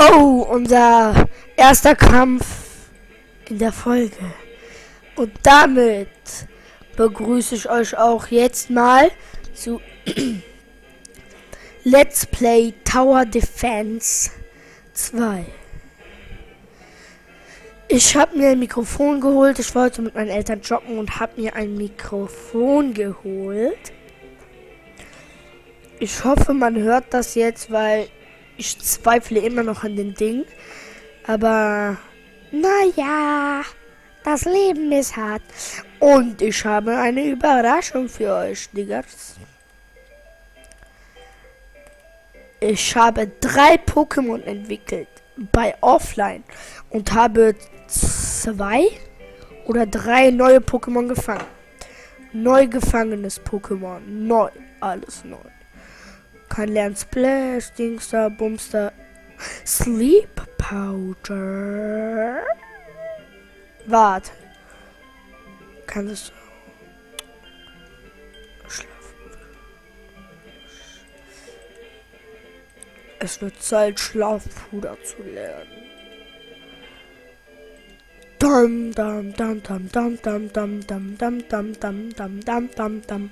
Oh, unser erster Kampf in der Folge. Und damit begrüße ich euch auch jetzt mal zu Let's Play Tower Defense 2. Ich habe mir ein Mikrofon geholt. Ich wollte mit meinen Eltern joggen und habe mir ein Mikrofon geholt. Ich hoffe, man hört das jetzt, weil ich zweifle immer noch an den Ding. Aber naja, das Leben ist hart. Und ich habe eine Überraschung für euch, Diggers. Ich habe 3 Pokémon entwickelt bei Offline und habe 2 oder 3 neue Pokémon gefangen. Neu gefangenes Pokémon. Neu. Alles neu. Kein Lernsplash, Dingster, Bumster, Sleep Powder. Warte. Kann es Schlafpuder. Es wird Zeit, Schlafpuder zu lernen. Dam dam dam dam dam dam dam dam dam dam dam dam dam dam dam.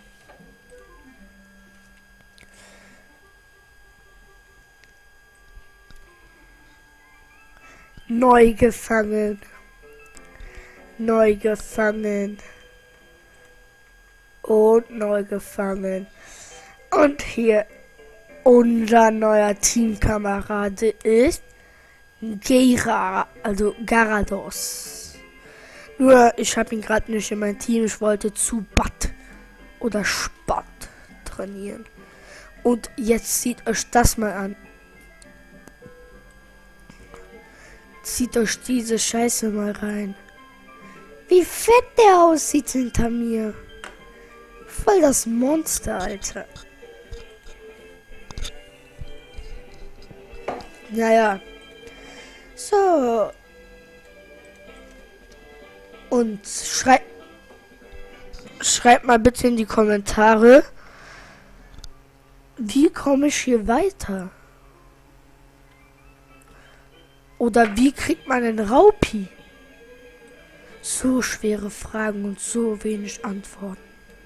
Neu gefangen. Neu gefangen. Und neu gefangen. Und hier unser neuer Teamkamerade ist Garados. Nur ich habe ihn gerade nicht in mein Team. Ich wollte zu Bat oder Spat trainieren. Und jetzt zieht euch das mal an. Zieht euch diese Scheiße mal rein. Wie fett der aussieht hinter mir. Voll das Monster, Alter. Naja. So. Und schreibt mal bitte in die Kommentare, wie komme ich hier weiter? Oder wie kriegt man einen Raupi? So schwere Fragen und so wenig Antworten.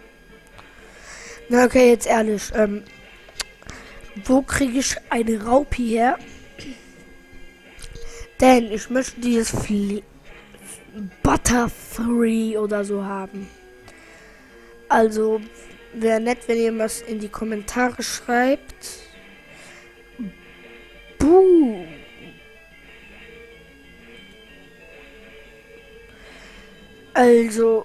Na okay, jetzt ehrlich. Wo kriege ich eine Raupi her? Denn ich möchte dieses Butterfree oder so haben. Also, wäre nett, wenn ihr was in die Kommentare schreibt. Buh. Also,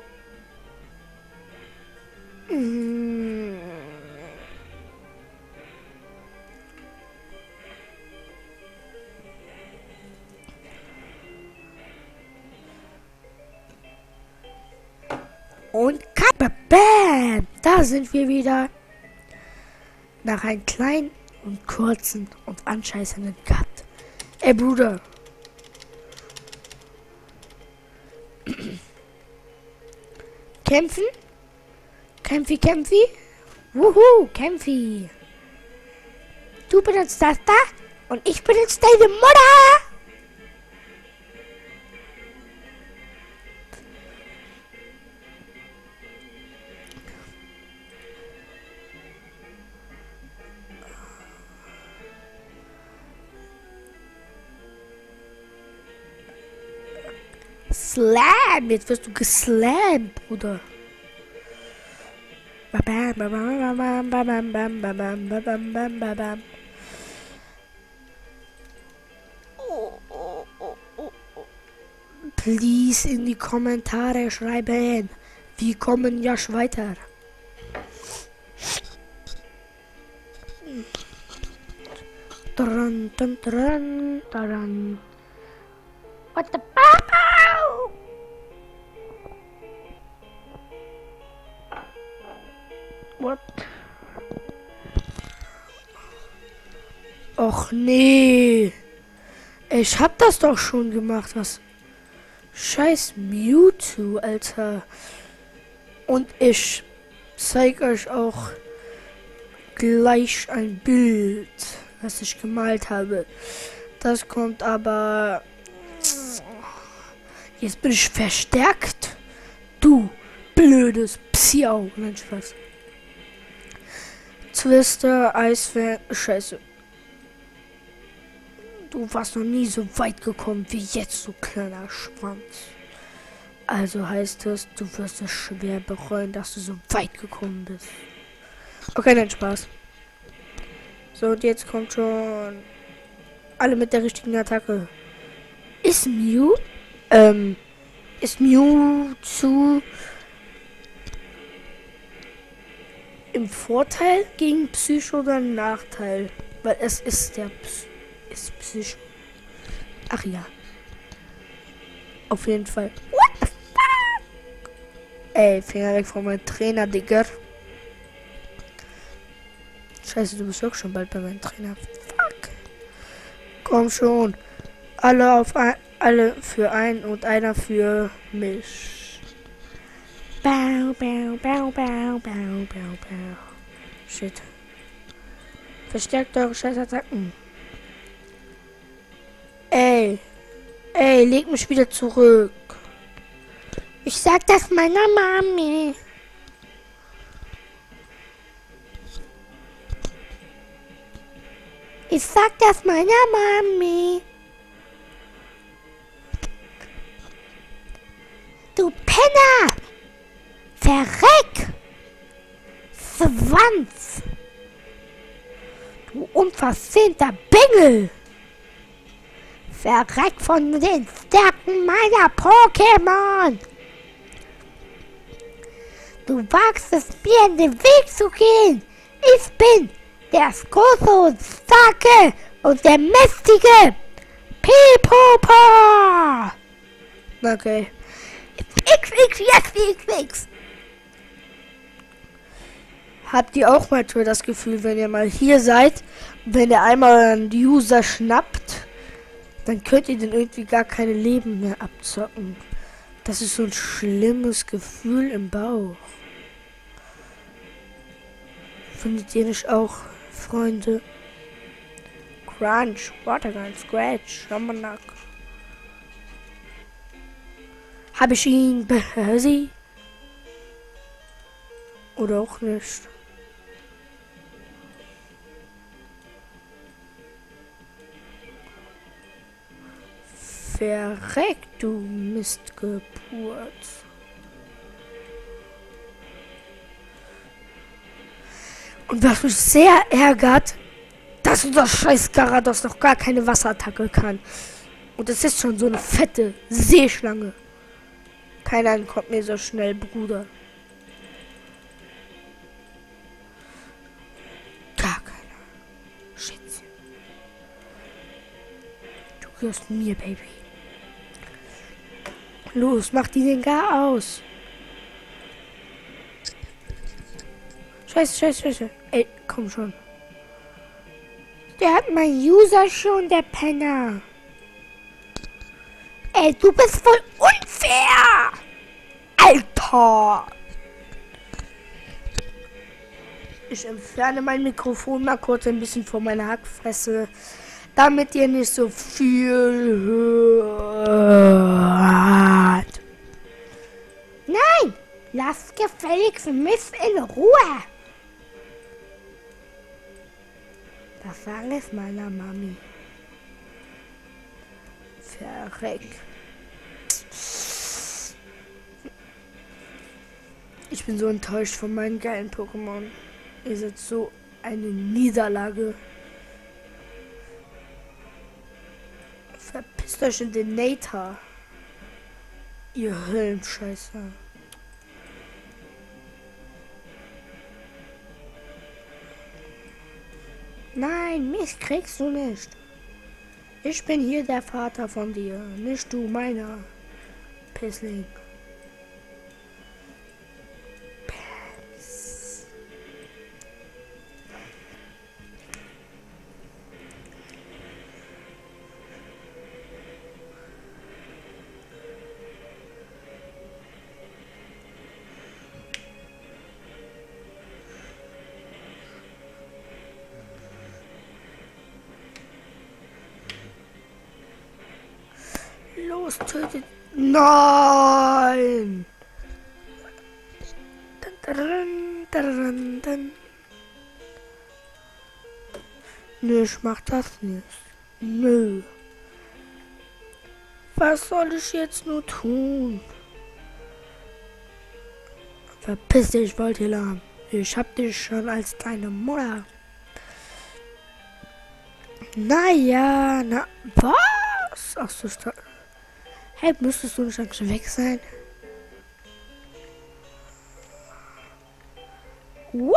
und bam, da sind wir wieder. Nach einem kleinen und kurzen und anscheißenden Cut. Ey, Bruder. Kämpfen? Kämpfi? Wuhu, Kämpfi. Du benutzt das da und ich benutze deine Mutter. Slam! Jetzt wirst du geslammt, Bruder. Please in die Kommentare schreiben. Wir kommen ja weiter. Dran, dran, dran, dran. What the papa? What? Och nee. Ich hab das doch schon gemacht, was? Scheiß Mewtwo, Alter. Und ich zeig euch auch gleich ein Bild, was ich gemalt habe. Das kommt aber... Jetzt bin ich verstärkt. Du blödes Psiau. Nein, Spaß. Twister, Eisfang... Scheiße. Du warst noch nie so weit gekommen wie jetzt, du kleiner Schwanz. Also heißt es, du wirst es schwer bereuen, dass du so weit gekommen bist. Okay, nein, Spaß. So, und jetzt kommt schon alle mit der richtigen Attacke. Ist Mewtwo im Vorteil gegen Psycho oder ein Nachteil? Weil es ist der Psycho. Ach ja. Auf jeden Fall. What the fuck? Ey, Finger weg von meinem Trainer, Digga. Scheiße, du bist auch schon bald bei meinem Trainer. Fuck. Komm schon. Alle für einen und einer für mich. Bau, bau, bau, bau, bau, bau, bau. Shit. Verstärkt eure Scheißattacken. Ey, leg mich wieder zurück. Ich sag das meiner Mami. Ich sag das meiner Mami. Du Penner! Verreck! Schwanz! Du unversehnter Bengel! Verreck von den Stärken meiner Pokémon! Du wagst es mir in den Weg zu gehen! Ich bin der große und starke und der mächtige Pipopa! Okay. X. Habt ihr auch mal das Gefühl, wenn ihr mal hier seid, wenn ihr einmal einen User schnappt, dann könnt ihr den irgendwie gar keine Leben mehr abzocken. Das ist so ein schlimmes Gefühl im Bauch. Findet ihr nicht auch, Freunde? Crunch, Watergun, Scratch, Shammanak. Hab ich ihn besiegt? Oder auch nicht? Verreck, du Mistgeburt. Und was mich sehr ärgert, dass unser scheiß Garados noch gar keine Wasserattacke kann. Und es ist schon so eine fette Seeschlange. Keiner kommt mir so schnell, Bruder. Gar keiner. Schätzchen. Du gehörst mir, Baby. Los, mach die den gar aus. Scheiße. Ey, komm schon. Der hat mein User schon, der Penner. Ey, du bist voll unfair! Alter! Ich entferne mein Mikrofon mal kurz ein bisschen von meiner Hackfresse, damit ihr nicht so viel hört. Nein! Lass gefälligst mich in Ruhe! Das sag ich meiner Mami. Verreck. Ich bin so enttäuscht von meinen geilen Pokémon. Ihr seid so eine Niederlage. Verpisst euch in den Nater. Ihr Höllenscheißer. Nein, mich kriegst du nicht. Ich bin hier der Vater von dir, nicht du meiner. Pissling. Los, tötet. Nein! Nö, ich mach das nicht. Nö. Was soll ich jetzt nur tun? Verpiss dich, Voltilam. Ich hab dich schon als deine Mutter. Naja, na. Was? Ach so, hey, müsstest du nicht schon weg sein? What?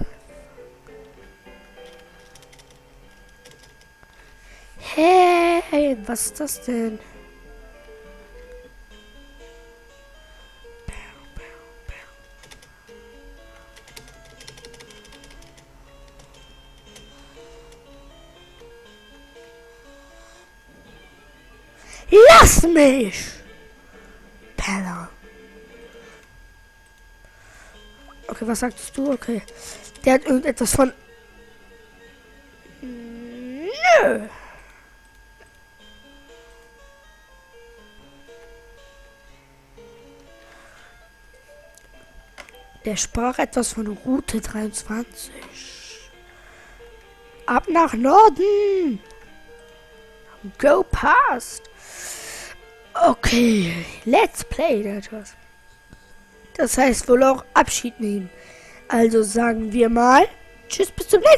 Hey, was ist das denn? Lass mich! Penner. Okay, was sagst du? Okay. Der hat irgendetwas von... Nö. Der sprach etwas von Route 23. Ab nach Norden. Go past. Okay, let's play etwas. Das heißt wohl auch Abschied nehmen. Also sagen wir mal, tschüss, bis zum nächsten Mal.